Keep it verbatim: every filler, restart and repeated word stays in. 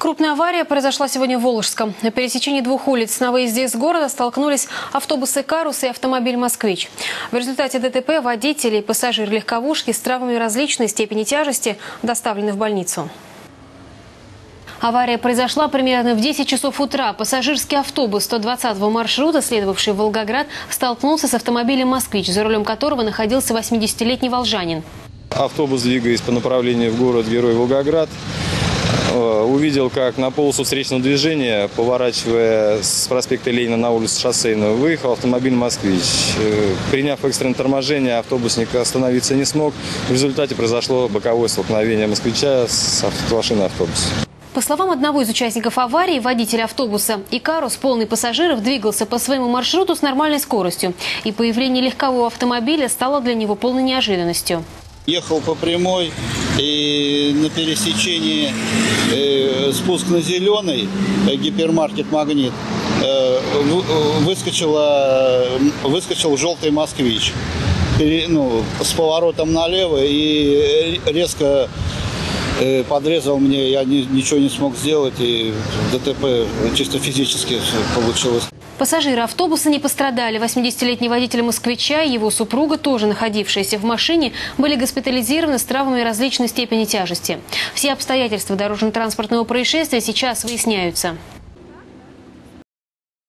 Крупная авария произошла сегодня в Волжском. На пересечении двух улиц на выезде из города столкнулись автобусы «Карус» и автомобиль «Москвич». В результате ДТП водители и пассажир легковушки с травмами различной степени тяжести доставлены в больницу. Авария произошла примерно в десять часов утра. Пассажирский автобус сто двадцатого маршрута, следовавший в Волгоград, столкнулся с автомобилем «Москвич», за рулем которого находился восьмидесятилетний волжанин. Автобус, двигаясь по направлению в город-герой Волгоград, увидел, как на полосу встречного движения, поворачивая с проспекта Ленина на улицу Шоссейную, выехал автомобиль «Москвич». Приняв экстренное торможение, автобусник остановиться не смог. В результате произошло боковое столкновение «Москвича» с машиной автобуса. По словам одного из участников аварии, водитель автобуса «Икарус», полный пассажиров, двигался по своему маршруту с нормальной скоростью. И появление легкового автомобиля стало для него полной неожиданностью. Ехал по прямой, и на пересечении э, спуск на зеленый, э, гипермаркет «Магнит», э, выскочила, выскочил желтый «Москвич» пере, ну, с поворотом налево и резко э, подрезал мне. Я ни, ничего не смог сделать, и ДТП чисто физически получилось. Пассажиры автобуса не пострадали. восьмидесятилетний водитель «Москвича» и его супруга, тоже находившиеся в машине, были госпитализированы с травмами различной степени тяжести. Все обстоятельства дорожно-транспортного происшествия сейчас выясняются.